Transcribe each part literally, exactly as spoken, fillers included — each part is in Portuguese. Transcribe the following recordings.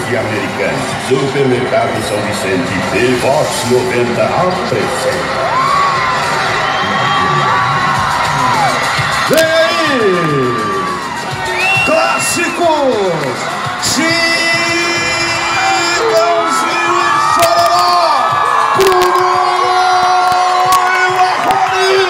e Americana. Supermercado São Vicente e Vox noventa apresenta. Vem aí! Clássicos! Chitãozinho e Chororó! Bruno e Marrone!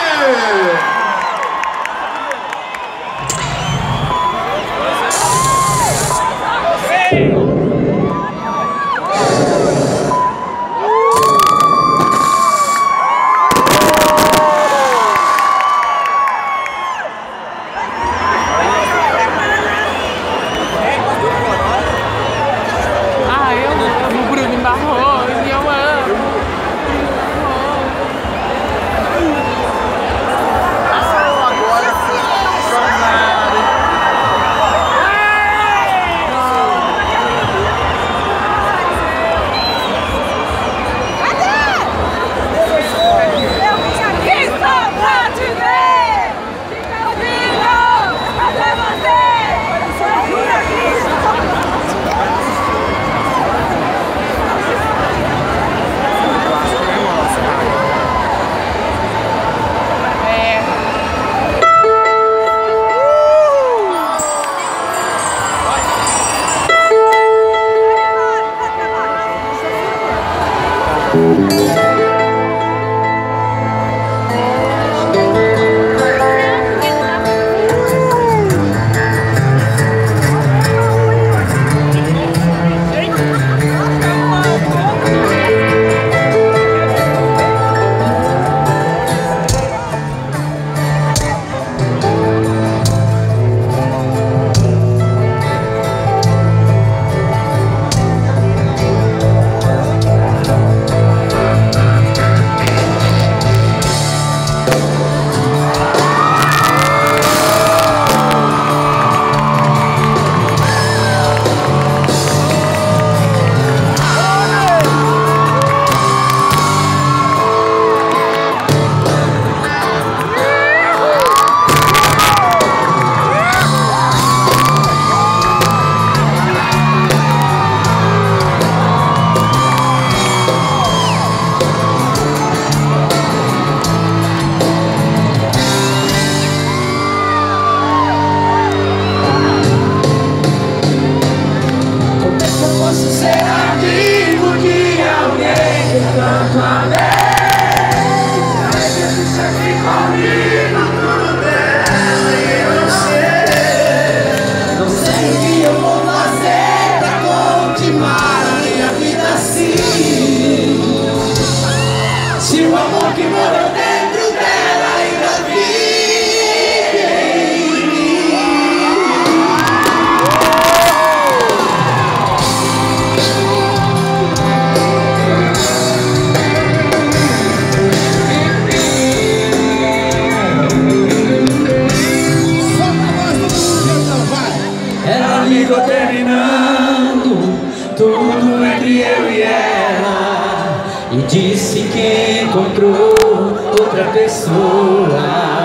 Disse que encontrou outra pessoa.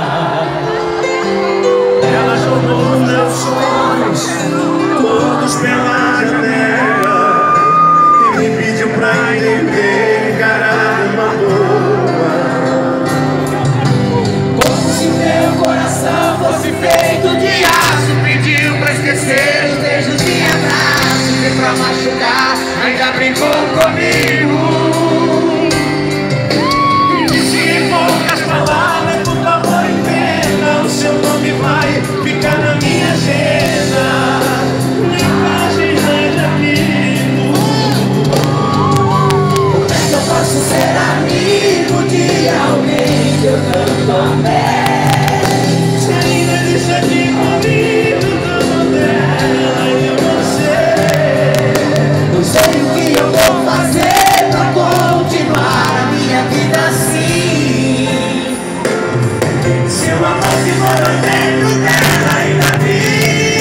Ela jogou meus sonhos todos pela janela e me pediu pra entender, encarar uma boa. Como se meu coração fosse feito de aço, pediu pra esquecer os beijos e abraços, e pra machucar ainda brincou comigo. Vai ficar na minha agenda, mensagem de amigo. Como é que eu posso ser amigo de alguém que eu tanto amei? Se ainda deixa de comigo tudo dela e eu não sei. Não sei o que eu vou fazer pra continuar a minha vida assim. Se o amor que mora dentro dela ainda vive.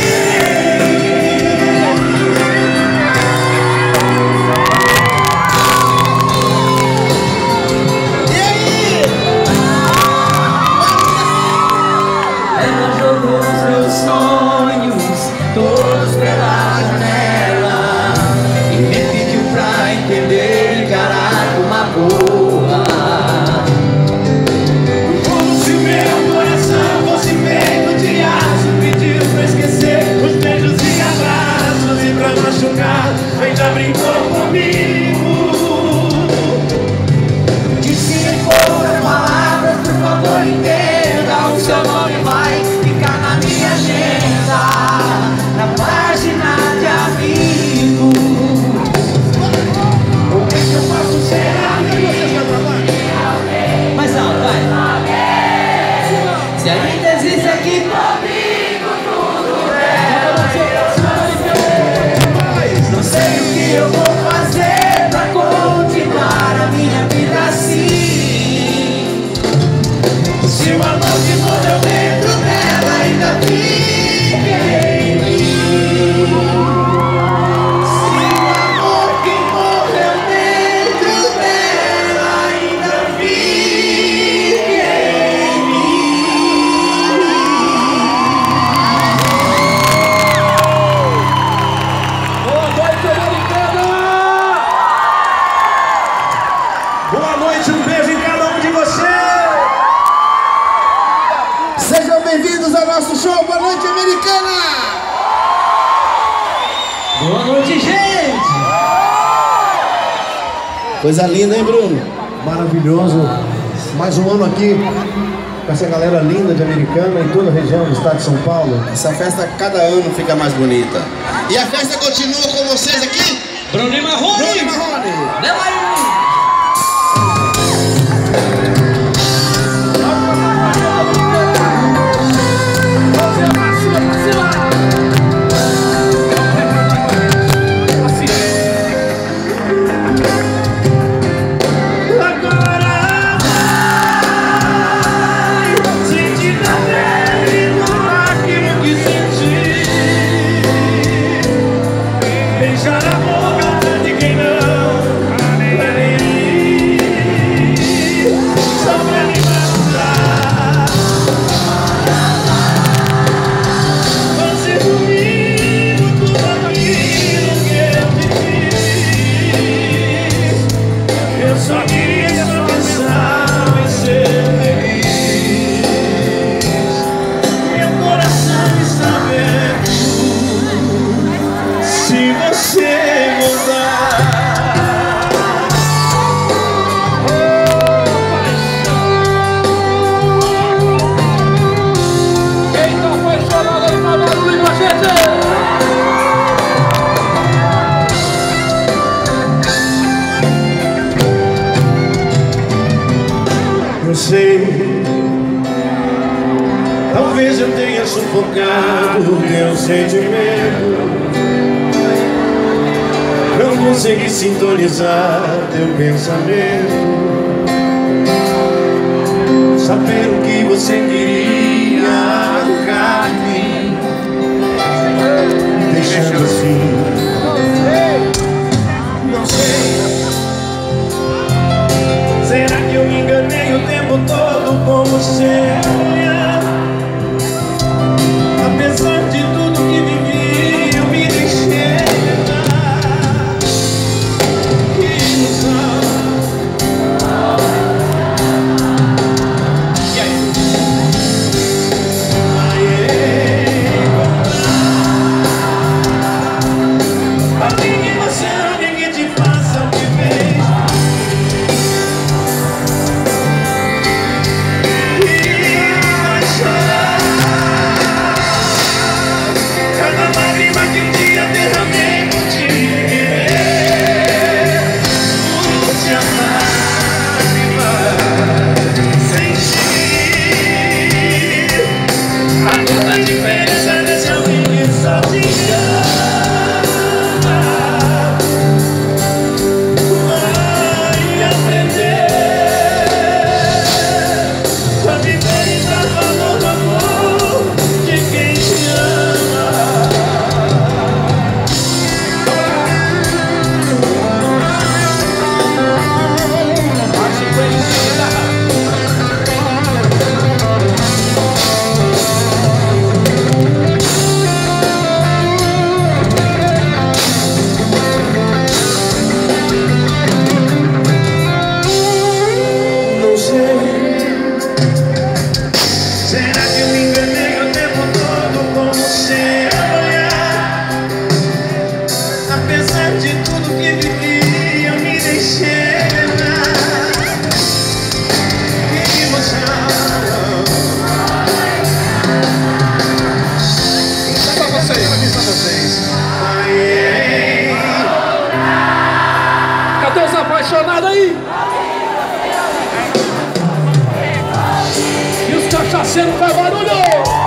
E aí? Ela jogou os meus sonhos todos pela janela favor entenda, o seu nome vai ficar na minha agenda, na página de amigos. O que que eu posso ser amigo? Mais alto, vai. Se ainda existe aqui comigo, tudo bem. Não sei o que eu vou fazer pra continuar a minha vida assim. Se o amor que morreu dentro dela ainda fica em mim. Se o amor que morreu dentro dela ainda fica em mim. Boa noite, americana! Boa noite, um beijo em cada um de vocês! Sejam bem-vindos ao nosso show. Boa noite, americana! Boa noite, gente! Coisa linda, hein, Bruno? Maravilhoso, mais um ano aqui com essa galera linda de Americana em toda a região do estado de São Paulo. Essa festa cada ano fica mais bonita. E a festa continua com vocês aqui. Bruno e Marrone! Bruno e Marrone. Leva aí! Agora vai sentir na pele aquilo que senti. Beijar a boca de quem não tá nem aí. Só pra me mostrar. Fazer comigo tudo aquilo que eu te fiz. Eu só queria só pensar em ser feliz. Meu coração está aberto se você voltar. Quem tá apaixonado aí pra dar barulho com a gente? Eu sei, talvez eu tenha sufocado teu sentimento. Não consegui sintonizar teu pensamento, saber o que você queria tocar-me, deixando assim. Não sei, será que eu me enganei o tempo todo com você? Apesar de tudo que vivi, eu me deixei levar. Que ilusão. E aí? Vai encontrar alguém que você ame, que te faça o que fez. Cada lágrima que um dia derramei por te ver, te amar e vai sentir a toda diferença desse alguém que só te ama. Vai aprender a viver e dar valor no amor de quem te ama. Não sei, será que eu me enganei o tempo todo com você olhar? Apesar de tudo que vivi, eu me deixei levar. Que emoção. cachaceiro, faz barulho!